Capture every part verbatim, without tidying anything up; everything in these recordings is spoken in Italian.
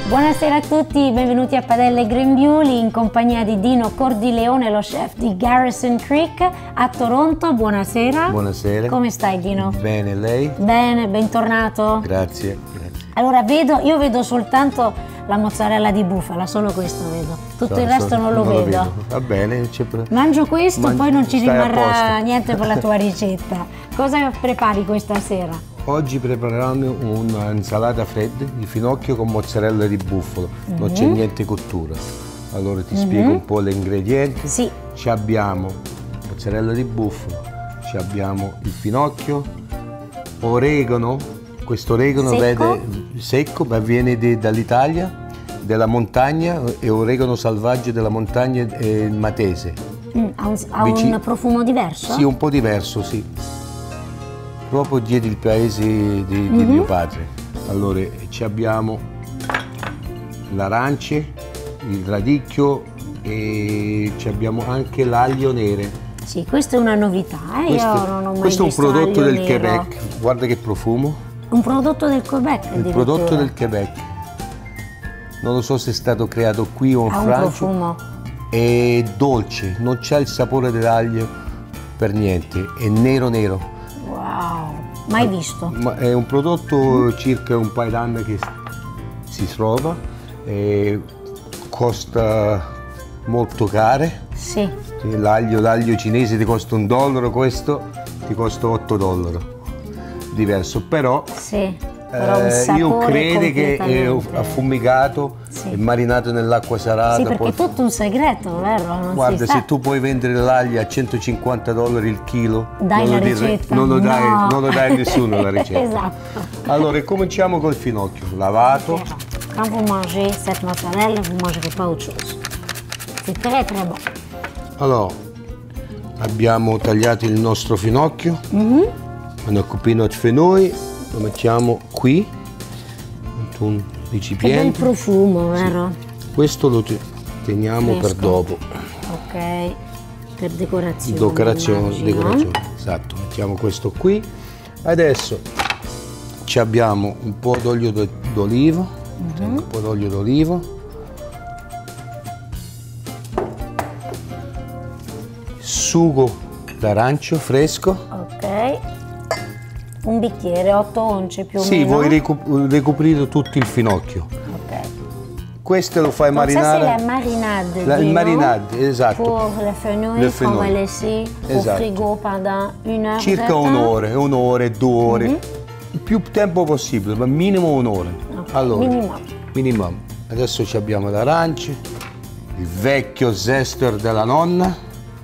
Buonasera a tutti, benvenuti a Padelle Grembiuli in compagnia di Dino Cordileone, lo chef di Garrison Creek a Toronto. Buonasera. Buonasera. Come stai, Dino? Bene, lei? Bene, bentornato. Grazie, grazie. Allora, vedo, io vedo soltanto la mozzarella di bufala, solo questo vedo. Tutto So, il resto so, non lo non vedo. Lo vedo. Va bene. Mangio questo, Man poi non ci rimarrà niente per la tua ricetta. ricetta. Cosa prepari questa sera? Oggi prepariamo un'insalata fredda di finocchio con mozzarella di bufalo, mm-hmm. non c'è niente cottura. Allora ti mm-hmm. spiego un po' gli ingredienti. Sì. Ci abbiamo mozzarella di bufalo, ci abbiamo il finocchio, oregano, questo oregano secco, vede, secco ma viene dall'Italia, della montagna, e oregano selvaggio della montagna eh, matese. Mm, ha un, ha un profumo diverso? Sì, un po' diverso, sì. Proprio dietro il paese di, di mm-hmm. mio padre. Allora, ci abbiamo l'arance, il radicchio e ci abbiamo anche l'aglio nero. Sì, questa è una novità, eh? Questo, Io non ho mai questo è un visto prodotto del nero. Quebec, guarda che profumo. Un prodotto del Quebec? Il prodotto del Quebec. Non lo so se è stato creato qui o in ha Francia. Un profumo. È dolce, non c'ha il sapore dell'aglio per niente, è nero nero. Wow, mai visto. Ma è un prodotto circa un paio d'anni che si trova, e costa molto caro. Sì. L'aglio, l'aglio cinese ti costa un dollaro, questo ti costa otto dollari. Diverso, però, sì, però eh, io credo che è affumicato, sì. e marinato nell'acqua salata. Sì, perché poi... è tutto un segreto, vero? Non Guarda, si se sa. tu puoi vendere l'aglio a centocinquanta dollari il chilo, dai non, la lo dire, ricetta. non, lo dai, no. non lo dai a nessuno la ricetta. Esatto. Allora, cominciamo col finocchio, lavato. Quand vous mangez cette mozzarella, vous ne mangerez pas autre chose. C'est très très bon. Allora, abbiamo tagliato il nostro finocchio, mm-hmm. un cupino di noi, lo mettiamo qui, in un recipiente. Che bel profumo, vero? Sì. Questo lo teniamo Fresco. per dopo. Ok, per decorazione. Decorazione, decorazione, esatto. Mettiamo questo qui. Adesso ci abbiamo un po' d'olio d'oliva, mm-hmm. un po' d'olio d'oliva. Sugo d'arancio fresco. Ok. Un bicchiere, otto once più o sì, meno. Sì, vuoi ricup ricoprire tutto il finocchio. Ok. Questo lo fai marinare. Ça c'est la marinade. La, il marinade, esatto. Pour le fenouil, le qu'on va laisser esatto. au frigo pendant une heure. Circa un'ora, un'ora, due ore. Mm-hmm. Il più tempo possibile, ma minimo un'ora. Okay. Allora, minimum. minimum. Adesso abbiamo l'arance, il vecchio zester della nonna.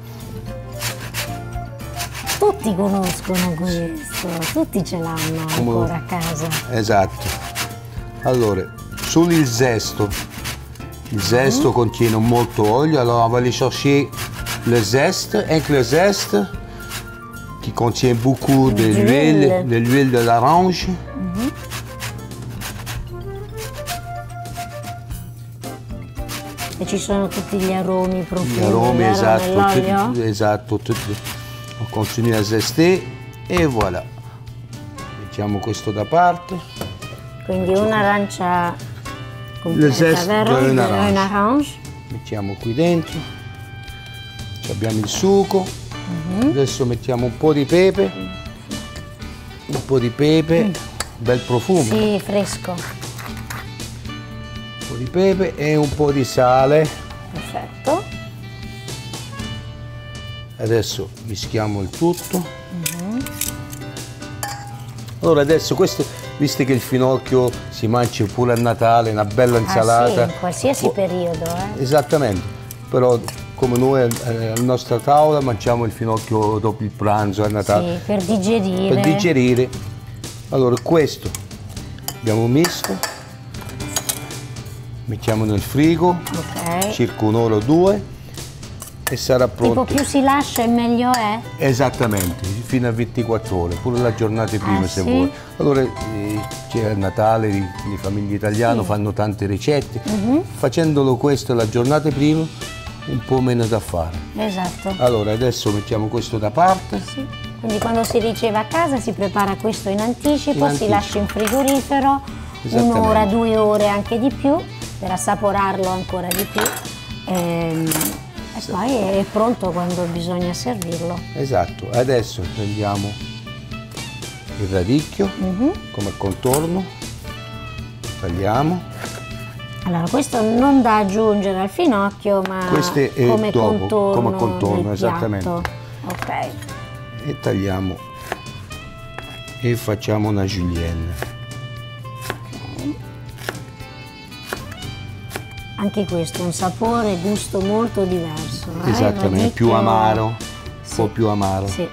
Tutti conoscono questo, tutti ce l'hanno ancora a casa. Esatto. Allora, sul zesto, il zesto mm. contiene molto olio, allora on va aller chercher le zeste, avec le zeste qui contient beaucoup de l'huile, de l'huile de l'orange. Mm-hmm. E ci sono tutti gli aromi, profumi, gli aromi, vero, esatto, tutti, esatto, tutti. On continue a zester e voilà. Mettiamo questo da parte. Quindi un'arancia le zeste vero? Un arrange. Un arrange. Mettiamo qui dentro. Abbiamo il sugo. Mm-hmm. Adesso mettiamo un po' di pepe. Un po' di pepe. Mm. Bel profumo. Sì, fresco. Un po' di pepe e un po' di sale. Perfetto. Adesso mischiamo il tutto. Mm-hmm. Allora adesso questo, visto che il finocchio si mangia pure a Natale, una bella insalata. Ah, sì, in qualsiasi periodo. Eh. Esattamente, però come noi eh, alla nostra tavola mangiamo il finocchio dopo il pranzo a Natale. Sì, per digerire. Per digerire. Allora questo abbiamo misto, mettiamo nel frigo, okay. circa un'ora o due. E sarà pronto. Tipo più si lascia e meglio è? Esattamente, fino a ventiquattro ore, pure la giornata prima ah, se sì? vuoi. Allora eh, c'è Natale, le famiglie italiane sì. fanno tante ricette, uh-huh. facendolo questo la giornata prima un po' meno da fare. Esatto. Allora adesso mettiamo questo da parte. Sì. Quindi quando si riceve a casa si prepara questo in anticipo, in anticipo. si lascia in frigorifero un'ora, due ore, anche di più, per assaporarlo ancora di più. E, e sì. Poi è pronto quando bisogna servirlo. Esatto, adesso prendiamo il radicchio mm-hmm. come contorno, tagliamo. Allora, questo non da aggiungere al finocchio, ma questo è come dopo, contorno, come contorno esattamente. Ok. E tagliamo e facciamo una julienne. Okay. Anche questo un sapore e gusto molto diverso. Eh? Esattamente, più amaro, sì. Un po' più amaro. Sì.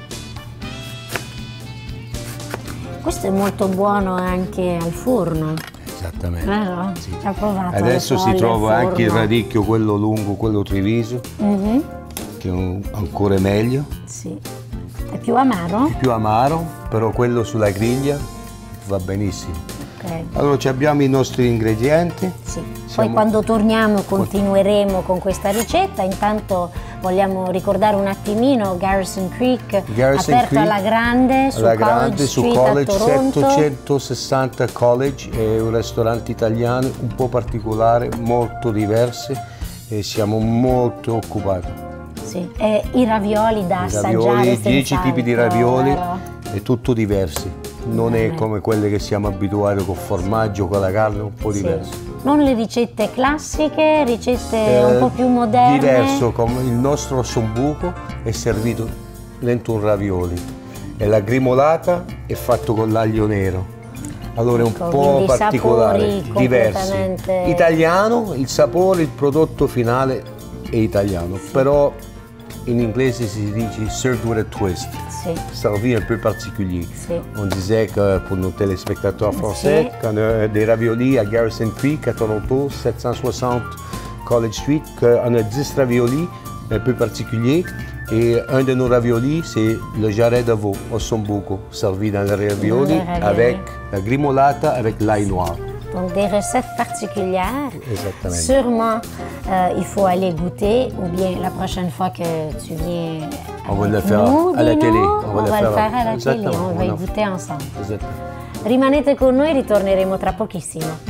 Questo è molto buono anche al forno. Esattamente. Vero? Sì. Ci ha provato. Adesso si trova anche il radicchio, quello lungo, quello Treviso, mm-hmm. che è ancora meglio. Sì. È più amaro? È più amaro, però quello sulla griglia va benissimo. Okay. Allora abbiamo i nostri ingredienti. Sì. Siamo... Poi quando torniamo continueremo con questa ricetta. Intanto vogliamo ricordare un attimino Garrison Creek, Garrison aperto Creek, alla grande su alla College grande, Street su College, a Toronto. settecentosessanta College, è un ristorante italiano un po' particolare, molto diverso e siamo molto occupati. Sì. E i ravioli da I assaggiare, ravioli, dieci tipi di ravioli, vero? È tutto diversi. Non Bene. È come quelle che siamo abituati con formaggio, con la carne, un po' sì. diverso. Non le ricette classiche, ricette eh, un po' più moderne. Diverso, come il nostro sambuco è servito dentro un ravioli e la grimolata è fatto con l'aglio nero. Allora ecco, è un po' particolare, diverso. Italiano, il sapore, il prodotto finale è italiano, sì. Però in inglese si dice served with a twist. Oui. Servi un peu particulier. Oui. On disait que pour nos téléspectateurs français, oui. qu'on a des raviolis à Garrison Creek, à Toronto, sept cent soixante College Street, qu'on a dix raviolis un peu particuliers. Et un de nos raviolis, c'est le jarret de veau au sambuco, servi dans le ravioli, ravioli avec la grimolata avec l'ail noir. Donc des recettes particulières. Exactement. Sûrement, euh, il faut aller goûter, ou bien la prochaine fois que tu viens on va le faire nous, à la télé. On, on va le faire à la télé, on va y goûter ensemble. Exactement. Rimanete con noi, ritorneremo tra pochissimo.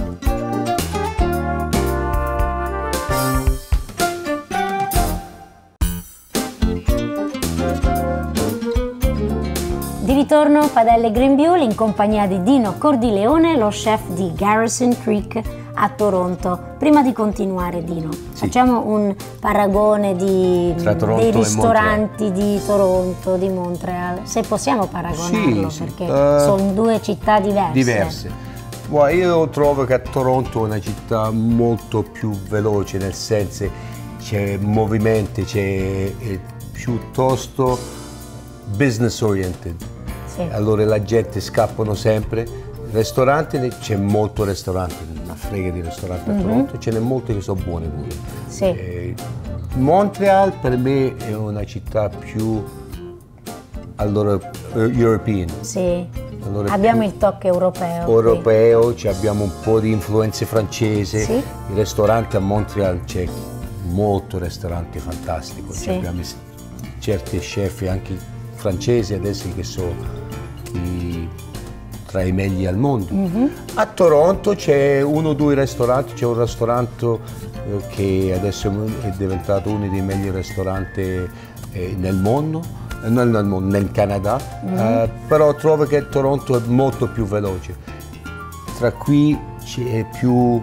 Di ritorno padelle Grembiuli in compagnia di Dino Cordileone, lo chef di Garrison Creek a Toronto. Prima di continuare, Dino, sì. facciamo un paragone di, dei ristoranti di Toronto, di Montreal, se possiamo paragonarlo, sì, perché uh, sono due città diverse. Diverse. Well, io trovo che Toronto è una città molto più veloce, nel senso c'è movimento, c'è piuttosto business oriented. Sì. Allora la gente scappano sempre. Ristoranti, c'è molto ristorante, una frega di ristoranti a Toronto, mm-hmm. ce n'è molti che sono buoni pure. Sì. Eh, Montreal per me è una città più allora, European. Sì. Allora, abbiamo il tocco europeo. Europeo, abbiamo un po' di influenze francesi. Sì. Il ristorante a Montreal c'è molto ristorante fantastico. Sì. Abbiamo certi chef anche francesi adesso che sono i, tra i meglio al mondo. Mm-hmm. A Toronto c'è uno o due ristoranti, c'è un ristorante eh, che adesso è diventato uno dei meglio ristoranti eh, nel mondo, eh, non nel mondo, nel Canada, mm-hmm. eh, però trovo che Toronto è molto più veloce. Tra qui c'è più,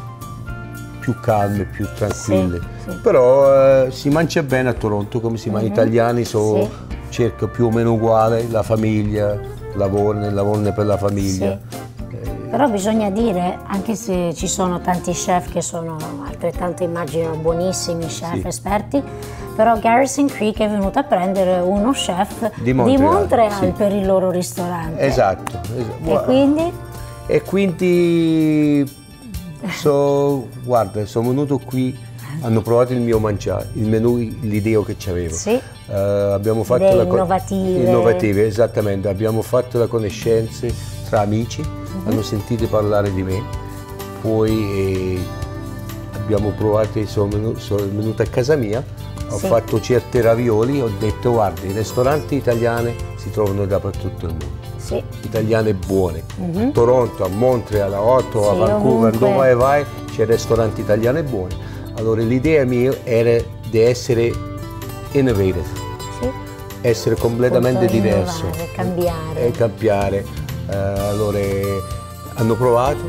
più calme, più tranquille. Sì, sì. Però eh, si mangia bene a Toronto, come si mangia, mm-hmm. italiani sono sì. cerca più o meno uguale, la famiglia, lavorano, lavorano per la famiglia. Sì. Eh. Però bisogna dire, anche se ci sono tanti chef che sono altrettanto immagino buonissimi, chef sì. esperti, però Garrison Creek è venuto a prendere uno chef di Montreal, di Montreal sì. per il loro ristorante. Esatto. esatto. E quindi? E quindi, so, guarda, sono venuto qui, hanno provato il mio mangiare, il menù, l'idea che c'avevo. Sì. Uh, abbiamo fatto Idee la innovative. innovative, esattamente. Abbiamo fatto la conoscenza tra amici, mm-hmm. hanno sentito parlare di me, poi eh, abbiamo provato, sono venuto, sono venuto a casa mia, ho sì. fatto certi ravioli, ho detto guarda, i ristoranti italiani si trovano dappertutto nel mondo. sì. italiane buone. Mm-hmm. A Toronto, a Montreal, a Ottawa, sì, a Vancouver, ovunque. Dove vai vai c'è ristoranti italiani buoni. Allora l'idea mia era di essere innovative, sì. essere completamente Punto diverso. Innovare, cambiare. E cambiare. Uh, allora hanno provato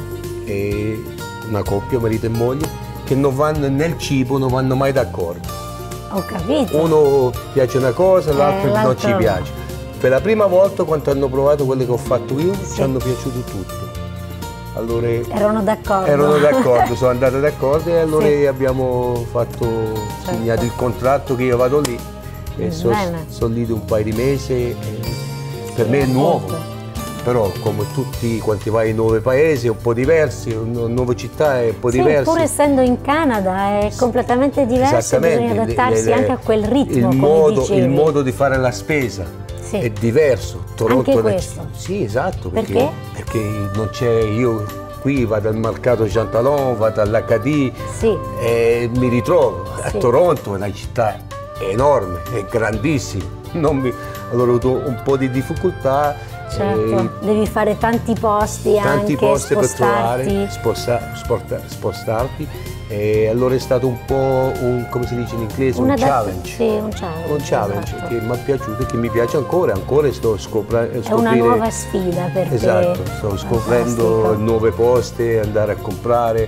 e una coppia, marito e moglie, che non vanno nel cibo, non vanno mai d'accordo. Ho capito. Uno piace una cosa, l'altro eh, non ci piace. Per la prima volta, quando hanno provato quello che ho fatto io, sì. ci hanno piaciuto tutto. Allora, erano d'accordo. Erano d'accordo, sono andate d'accordo e allora sì. abbiamo fatto, certo. segnato il contratto che io vado lì e sono so lì un paio di mesi. E per sì, me è nuovo. Però come tutti quanti vai in nuovi paesi, un po' diversi, una nuova città è un po' sì, diversa. Pur essendo in Canada è completamente diverso, bisogna adattarsi le, le, anche a quel ritmo, il modo, il modo di fare la spesa sì. è diverso. Toronto anche questo? Sì, esatto. Perché? Perché, perché non c'è, io qui vado al mercato Jean Talon, vado all'H D sì. e mi ritrovo. Sì. A Toronto è una città enorme, è grandissima. Non mi, allora ho avuto un po' di difficoltà. Certo, eh, devi fare tanti posti tanti anche, posti spostarti. per trovare, sposta, sporta, spostarti e allora è stato un po' un, come si dice in inglese, Una un da, challenge. Sì, un challenge. Un challenge esatto. che mi è piaciuto e che mi piace ancora, ancora sto scoprendo. È una nuova sfida per esatto, te. Esatto, sto scoprendo nuove posti, andare a comprare,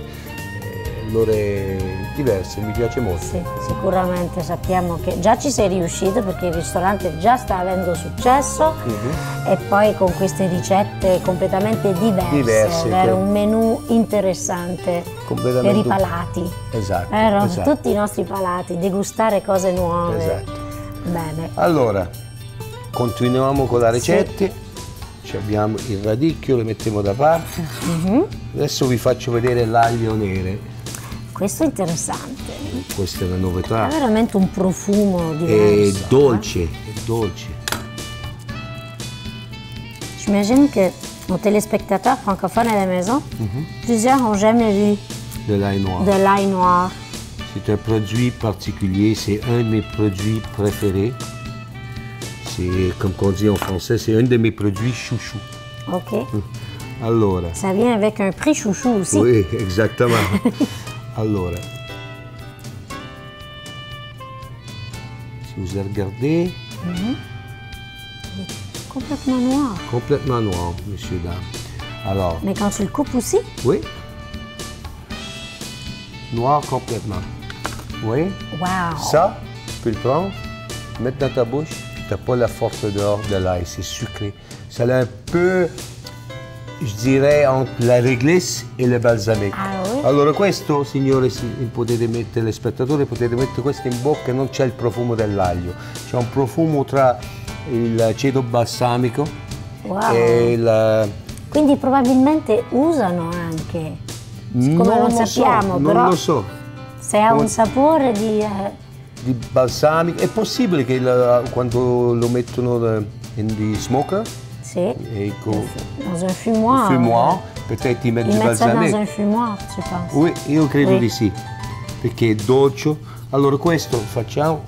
allora diverse, mi piace molto. Sì, sicuramente sappiamo che già ci sei riuscito perché il ristorante già sta avendo successo mm-hmm. e poi con queste ricette completamente diverse, diverse avere che... un menù interessante per i palati. Esatto, Vero? esatto. Tutti i nostri palati, degustare cose nuove. Esatto. Bene. Allora, continuiamo con la ricetta. Sì. Abbiamo il radicchio, lo mettiamo da parte. Mm-hmm. Adesso vi faccio vedere l'aglio nero. Questo è interessante. Questa è una novità. Ha veramente un profumo diverso. È dolce, eh? è dolce. J'imagine que nos téléspectateurs francophones à la maison, mm-hmm. plusieurs n'ont jamais vu de l'ail noir. De l'ail noir. C'est un produit particulier, c'est un de mes produits préférés. C'est, comme on dit en français, c'est un de mes produits chouchou. Ok. Allora. Ça vient avec un prix chouchou aussi. Oui, exactement. Allora, si vous regardez, mm-hmm. complètement noir. Complètement noir, monsieur, dame. Alors. Mais quand tu le coupes aussi? Oui. Noir complètement. Oui. Wow. Ça, tu peux le prendre, mettre dans ta bouche. Tu n'as pas la force dehors de l'ail, c'est sucré. Ça a un peu, je dirais, entre la réglisse e le balsamique. Ah, oui? Allora questo, signore, potete mettere, le spettatori, potete mettere questo in bocca e non c'è il profumo dell'aglio. C'è un profumo tra il aceto balsamico wow. e il... Quindi probabilmente usano anche, siccome non non lo sappiamo, so, però non lo so. Se ha un sapore di... Eh... di balsamico, è possibile che la, quando lo mettono in di smoker? Sì, ecco, dans un fumoir. Un fumoir, peut-être ils mettent du balsamico. Ils mettent ça dans un fumoir, tu penses? Oui, io credo oui. di sì, perché è dolce. Allora questo facciamo.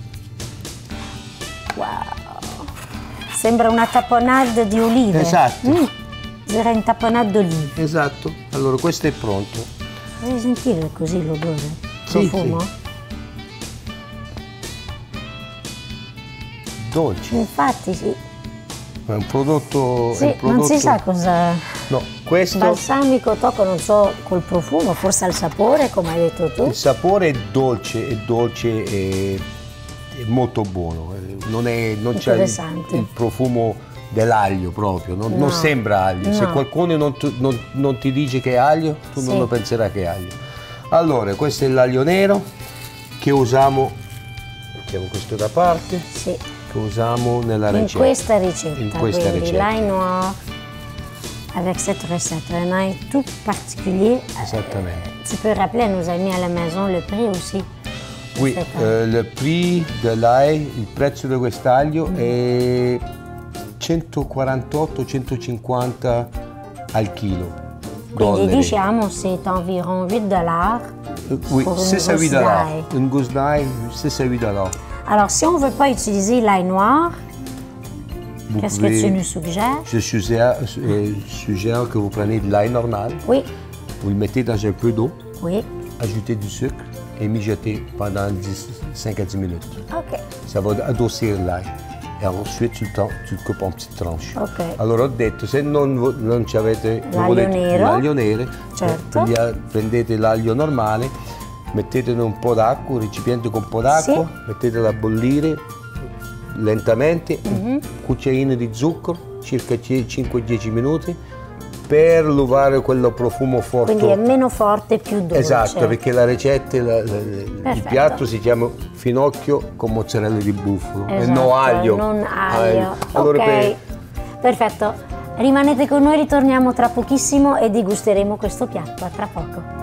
Wow! Sembra una taponade di olive. Esatto. Mm. Direi un taponade d'olive. Esatto. Allora questo è pronto. Vuoi sentire così l'odore? Sì, profumo? Sì. Dolce. Infatti sì. È un prodotto... Sì, è un prodotto... non si sa cosa... No, questo... Balsamico tocco, non so, col profumo, forse al sapore, come hai detto tu. Il sapore è dolce, è dolce e è molto buono. Non, è, non c'è il, il profumo dell'aglio proprio, non, no. non sembra aglio. No. Se qualcuno non, non, non ti dice che è aglio, tu sì. non lo penserai che è aglio. Allora, questo è l'aglio nero che usiamo, mettiamo questo da parte. Sì. Che usiamo nella in ricetta. Questa ricetta. In questa quindi ricetta. L'ail noir avec cette recette, un ail tout particulier. Esattamente. Tu peux rappeler à nos amis à la maison le prix aussi? Oui, euh, le prix dell'ail, il prezzo di quest'aglio mm. è centoquarantotto centocinquanta al chilo. Quindi dollari. diciamo c'est environ huit dollars. Euh, oui, six à huit dollars. Une gousse d'ail, six à huit dollars. Alors, si on ne veut pas utiliser l'ail noir, Qu'est-ce que tu nous suggères? Je suggère, euh, suggère que vous preniez de l'ail normal. Oui. Vous le mettez dans un peu d'eau. Oui. Ajoutez du sucre et mijoter pendant cinq à dix minutes. Ok. Ça va adoucir l'ail. E ensuite tu le, tu le coupes en petites tranches. Ok. Allora ho detto, se non, non ci avete l'aglio nero, l'aglio nero, certo. prendete l'aglio normale, mettetene un po' d'acqua, un recipiente con un po' d'acqua, sì. Mettetelo a bollire lentamente, mm-hmm. Un cucchiaino di zucchero, circa cinque dieci minuti, per luvare quello profumo forte. Quindi è meno forte, più dolce. Esatto, perché la ricetta, la, la, il piatto si chiama finocchio con mozzarella di bufalo, esatto, e no aglio. Non aglio. Allora, ok, per... perfetto. Rimanete con noi, ritorniamo tra pochissimo e degusteremo questo piatto. A tra poco.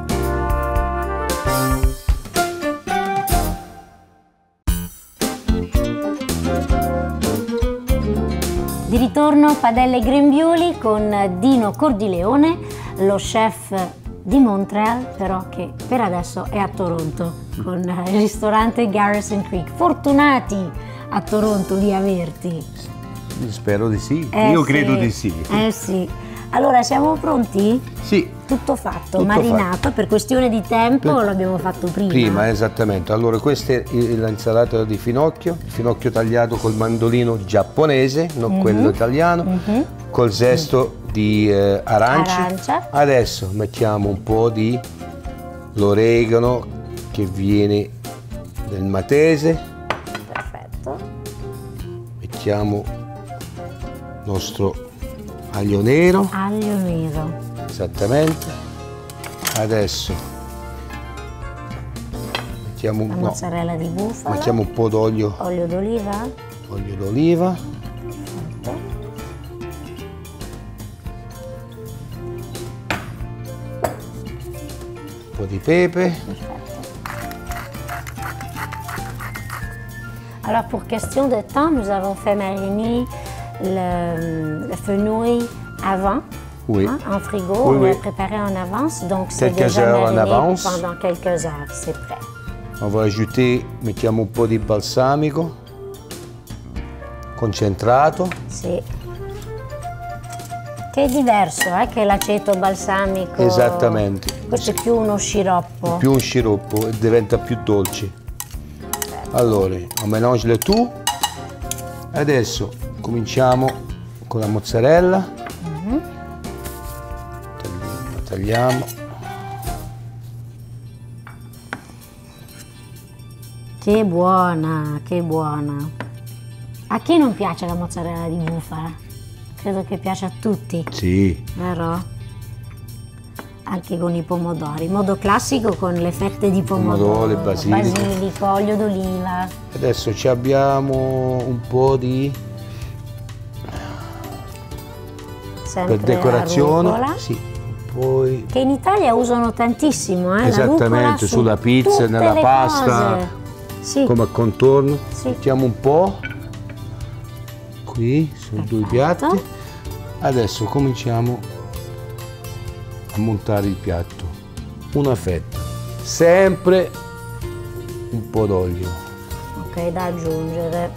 Di ritorno padelle e grembiuli con Dino Cordileone, lo chef di Montreal, però che per adesso è a Toronto con il ristorante Garrison Creek. Fortunati a Toronto di averti. Spero di sì, eh io sì. credo di sì. Eh sì. Allora siamo pronti? Sì. Tutto fatto, Tutto marinato, fatto. Per questione di tempo per... l'abbiamo fatto prima. Prima, esattamente. Allora questa è l'insalata di finocchio, il finocchio tagliato col mandolino giapponese, non mm-hmm. quello italiano, mm-hmm. col zesto mm. di eh, arance. Arancia. Adesso mettiamo un po' di l'oregano che viene del matese. Perfetto. Mettiamo il nostro aglio nero. Aglio nero. Esattamente. Adesso mettiamo, la no, mozzarella di bufala. Mettiamo un po' d'olio. Olio d'oliva. Olio d'oliva. Perfetto. Un po' di pepe. Perfetto. Alors pour question de temps, nous avons fait mariner le, le fenouil avant. Oui. Hein, en frigo, oui, on oui. l'a préparé en avance, donc c'est quelques déjà heures en mariné avance. Pendant quelques heures, c'est prêt. On va ajouter, mettiamo un po' di balsamico concentrato. Sì. Che è diverso, eh, che l'aceto balsamico. Esattamente. Questo è più uno sciroppo. Più un sciroppo e diventa più dolce. Perfetto. Allora, on mélange le tout. Adesso cominciamo con la mozzarella. Tagliamo. Che buona, che buona. A chi non piace la mozzarella di bufala? Credo che piace a tutti. Sì. Vero? Anche con i pomodori. In modo classico con le fette di pomodoro. Pomodoro, basilico. Basilico, olio d'oliva. Adesso ci abbiamo un po' di... Sempre per decorazione. rucola. Sì. Poi... Che in Italia usano tantissimo, eh? Esattamente, la sulla su pizza, nella pasta, sì. come contorno. Sì. Mettiamo un po' qui sui due piatti. Adesso cominciamo a montare il piatto. Una fetta, sempre un po' d'olio. Ok, da aggiungere.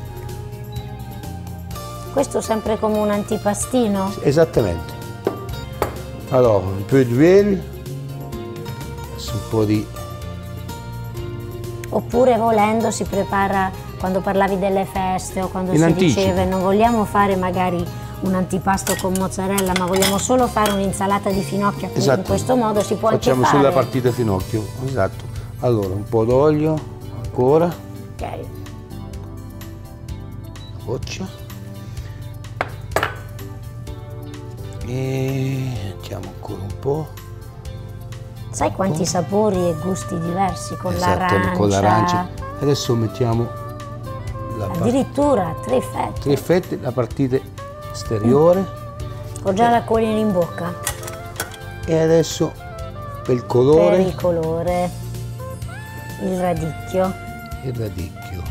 Questo sempre come un antipastino? Esattamente. Allora, un po' di d'huile, un po' di... Oppure volendo si prepara, quando parlavi delle feste o quando in si anticipo. Diceva non vogliamo fare magari un antipasto con mozzarella, ma vogliamo solo fare un'insalata di finocchio, esatto. In questo modo si può Facciamo anche fare. sulla partita finocchio, esatto. Allora, un po' d'olio, ancora. Ok. Goccia. E mettiamo ancora un po'. Sai quanti sapori e gusti diversi con esatto, l'arancia? Con l'arancia. Adesso mettiamo la addirittura tre fette. Tre fette, la partita esteriore. Mm. Ho già la colina in bocca. E adesso per il colore. Per il colore, il radicchio. Il radicchio.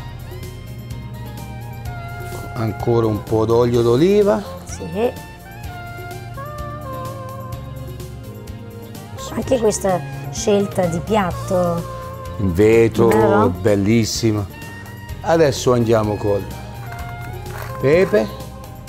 Ancora un po' d'olio d'oliva. Sì. Anche questa scelta di piatto in vetro, vero? Bellissima. Adesso andiamo col pepe.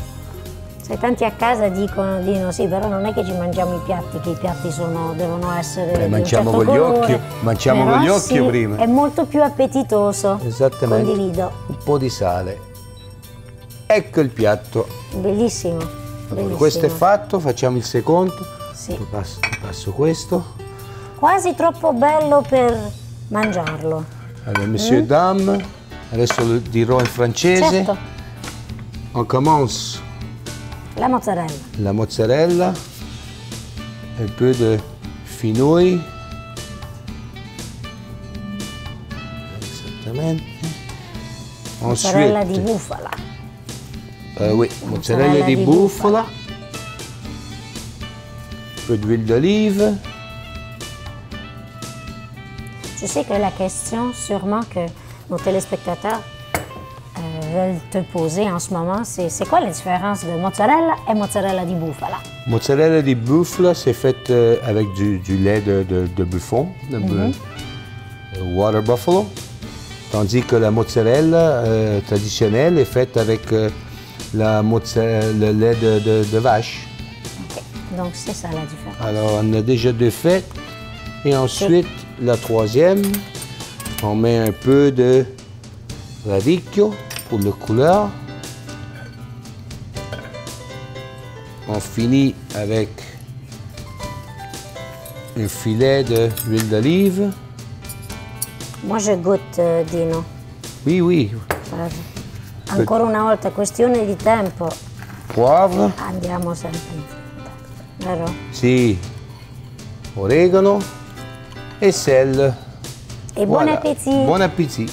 sai, tanti a casa dicono, Dino, sì, però non è che ci mangiamo i piatti, che i piatti sono, devono essere eh, di mangiamo un certo con gli colore, occhi, mangiamo però con gli occhi sì, prima. È molto più appetitoso. Esattamente. Condivido. Un po' di sale. Ecco il piatto. Bellissimo. Allora, bellissimo. questo è fatto, facciamo il secondo. Sì. Ti passo, ti passo questo. Quasi troppo bello per mangiarlo. Allora, Monsieur mm. Dame, adesso lo dirò in francese. Certo. On commence La mozzarella. la mozzarella, un peu de fenouil. Esattamente. Mozzarella Ensuite, di bufala. euh, oui, mozzarella, mozzarella di, di bufala. bufala. Un peu d'huile d'olive. Je sais que la question sûrement que nos téléspectateurs euh, veulent te poser en ce moment, c'est c'est quoi la différence de mozzarella et mozzarella di bufala? Mozzarella di bufala, c'est fait euh, avec du, du lait de, de, de buffon, de mm-hmm. euh, water buffalo, tandis que la mozzarella euh, traditionnelle est faite avec euh, la le lait de, de, de vache. Okay. Donc c'est ça la différence. Alors on a déjà deux faites et ensuite la troisième, on met un peu de radicchio pour la couleur. On finit avec un filet d'huile d'olive. Moi je goûte, euh, Dino. Oui, oui. Ancora una volta, questione di tempo. Poivre. Andiamo sempre in fretta, vero? Sì. Oregano e sel. E buon voilà. appétit. Buon appétit.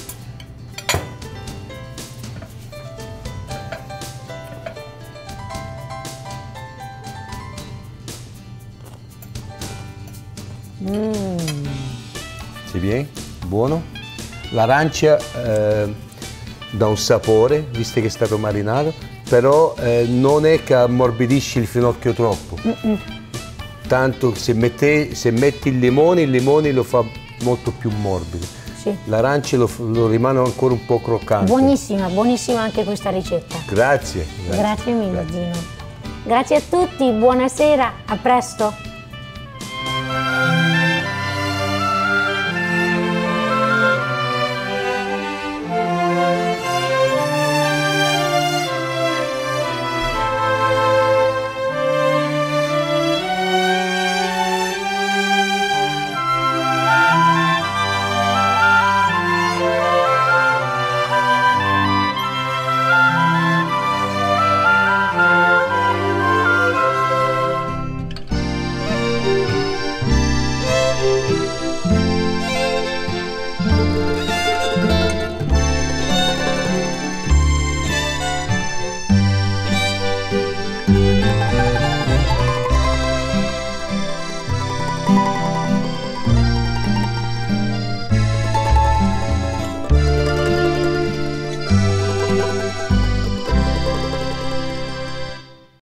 Mm. C'est bien? Buono? L'arancia eh, dà un sapore, visto che è stato marinato, però eh, non è che ammorbidisce il finocchio troppo. Mm-mm. Tanto se, mette, se metti il limone, il limone lo fa molto più morbido. Sì. L'arancia lo, lo rimane ancora un po' croccante. Buonissima, buonissima anche questa ricetta. Grazie. Grazie, grazie mille, Dino. Grazie a tutti, buonasera, a presto.